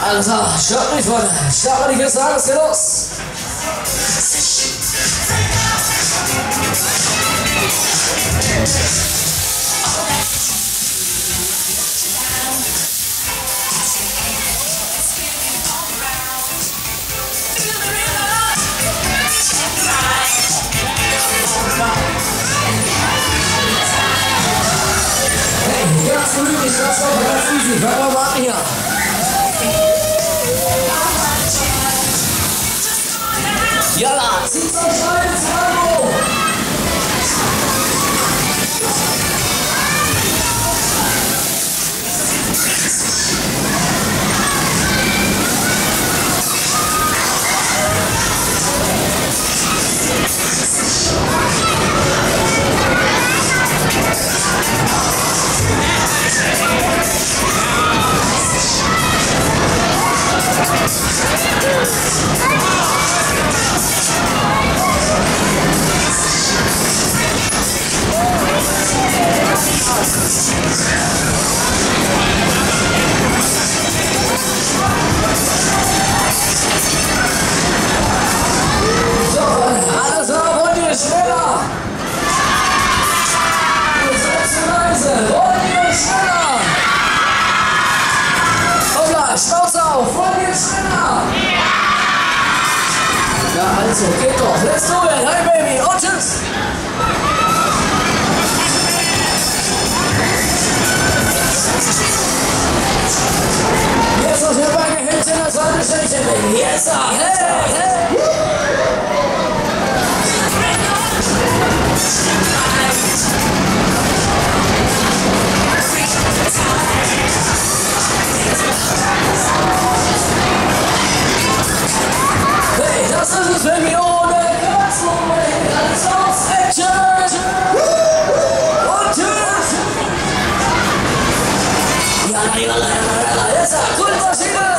Alles klar, schaut mich Freunde. Starten wir die Kiste an, es geht los. Hey, ganz gemütlich, das war ganz easy. Fangen wir mal an hier. Jalla, zieht's euch rein ins Tango! Also, geht doch, let's do it, hey baby, und tschüss! Jetzt noch der Beine hinter das andere Ständchen, baby, yes, hey, hey! Hey, das ist es, Baby, ohne Kratzmoment, alles aus Action! Und tschüss! Jalla, jetzt coole Maschine!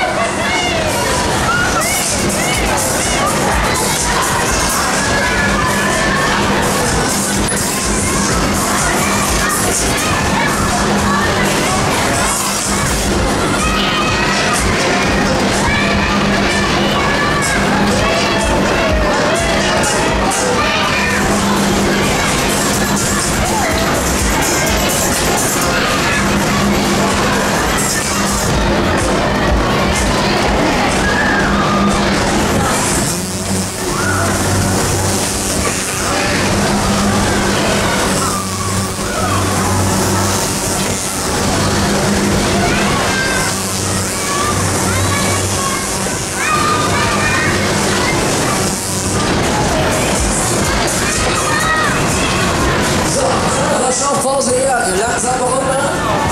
Pause her, langsam runter.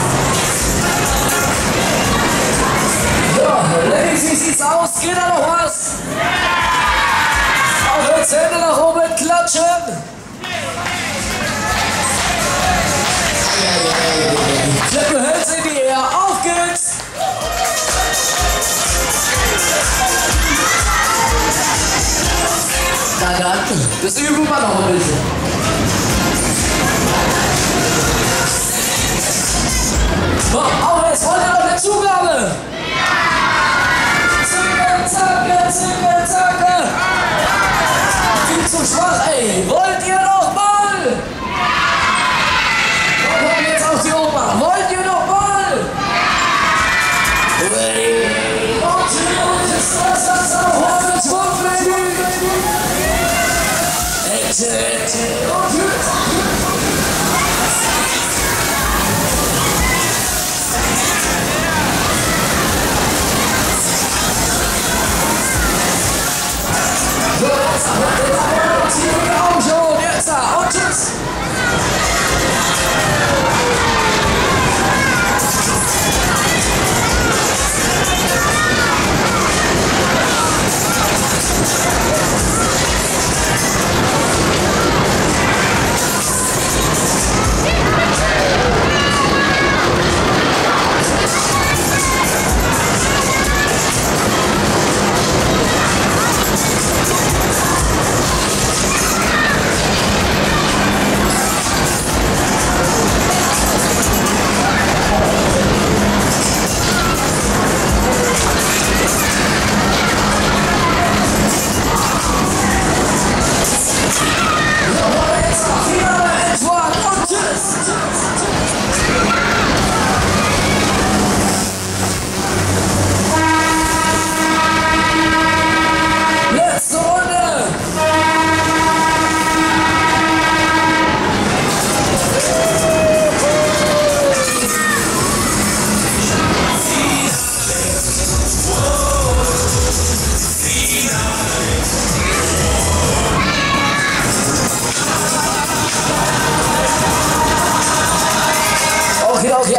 So, Ladies, wie sieht's aus? Geht da noch was? Auch jetzt Hände nach oben klatschen. Flippe Hälse in die Air, auf geht's! Na dann, das üben wir noch ein bisschen. So, auch jetzt wollt ihr noch eine Zugabe? Zicke, zacke, zicke, zacke. Viel zu schwach, ey. Wollt ihr noch mal? Dann kommen jetzt auf die Oma. Wollt ihr noch mal? Ready? Und jetzt ist das auch mit Schwung, Baby. Action. Und Augen schon, jetzt da, und tschüss!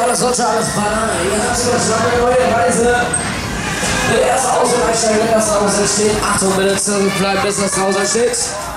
das sollte alles ballern. Ihr habt schon eine neue Reise. Der erste Aus- und Einsteiger, das Haus entsteht. Achtung, bitte zurückbleiben, bis das Haus entsteht.